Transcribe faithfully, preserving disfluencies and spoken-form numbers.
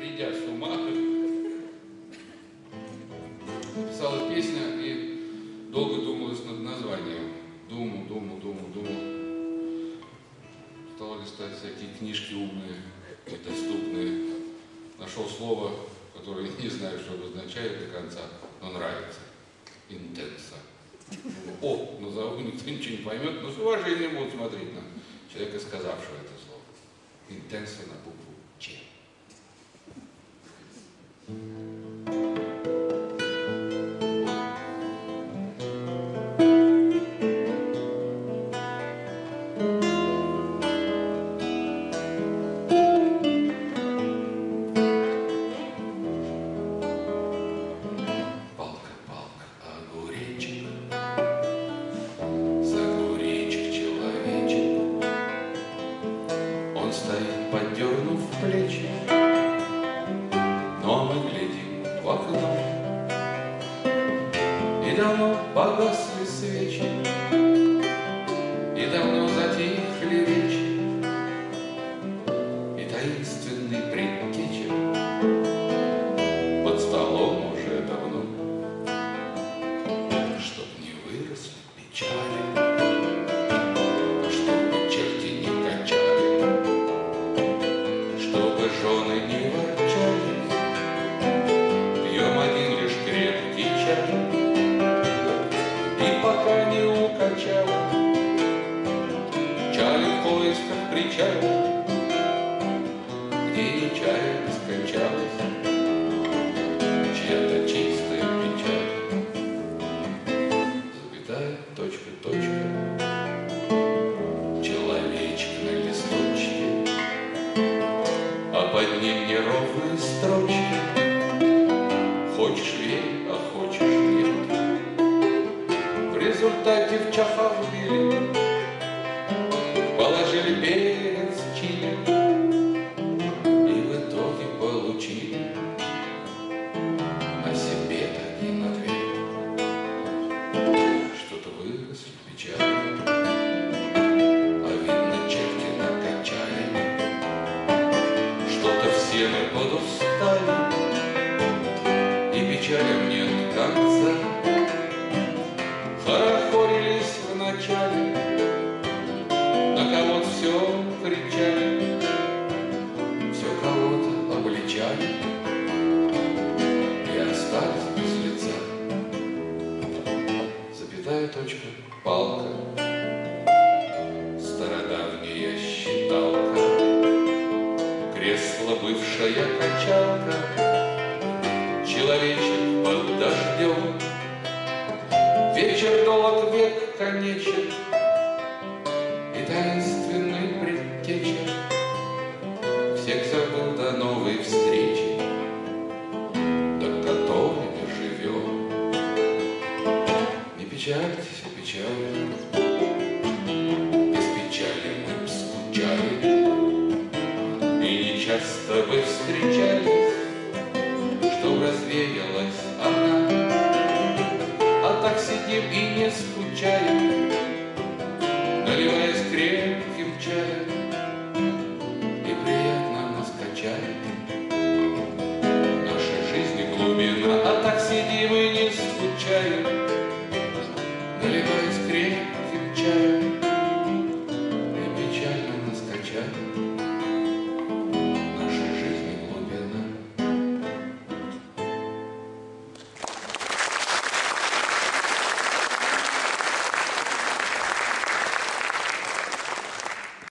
придя с ума, писала песня и долго думалась над названием. Думал, думал, думал, думал. Стал листать всякие книжки умные и доступные. Нашел слово, которое не знаю, что обозначает до конца, но нравится. Интенса. О, назову, никто ничего не поймет, но с уважением будут смотреть на человека, сказавшего это слово. Интенса на букву Ч. Поддернув плечи, но мы глядим в окно, и давно погасли свечи, и давно затихли речи, и таинственный предтеча под столом уже давно. Чтоб не выросли печали, жены не ворчали, пьем один лишь крепкий чай, и пока не укачало, чай в поисках причала, где нечаянно скончалась чья-то чистая печаль. Запятая, точка, точка, человечек на листочке, а под ним неровные строчки. Хочешь верь, а хочешь нет. В результате в чаха вбили, положили перец чили, и в итоге получили на себе один ответ. Что-то выросли печали, а видно черти накачали. Все мы подустали, и печалям нет конца. Хорохорились вначале, на кого-то все кричали, все кого-то обличали, и остались без лица. Запятая, точка, палка, стародавняя считалка, кресло бывшая качалка, человечек под дождем. Вечер долг, век конечен, и таинственный предтеча всех забыл до новой встречи, до которой мы живем. Не печальтесь, а печали, без печали мы б скучали. И часто вы встречались, что развеялась она, а так сидим и не скучаем.